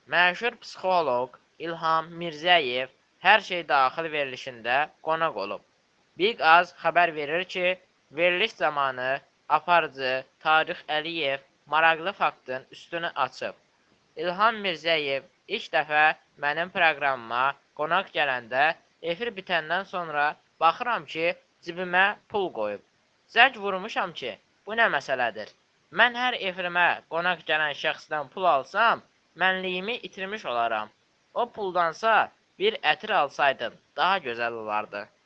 Məşhur psixoloq İlham Mirzəyev Hər Şey Daxil verilişində qonaq olub. Big Az xəbər verir ki, veriliş zamanı aparıcı Tarix Əliyev maraqlı faktın üstünü açıb. İlham Mirzəyev ilk dəfə mənim proqramıma qonaq gələndə efir bitəndən sonra baxıram ki, cibimə pul qoyub. Zəng vurmuşam ki, bu nə məsələdir? Mən hər efirimə qonaq gələn şəxsdən pul alsam, mənliyimi itirmiş olaram. O puldansa bir ətir alsaydım daha gözəl olardı.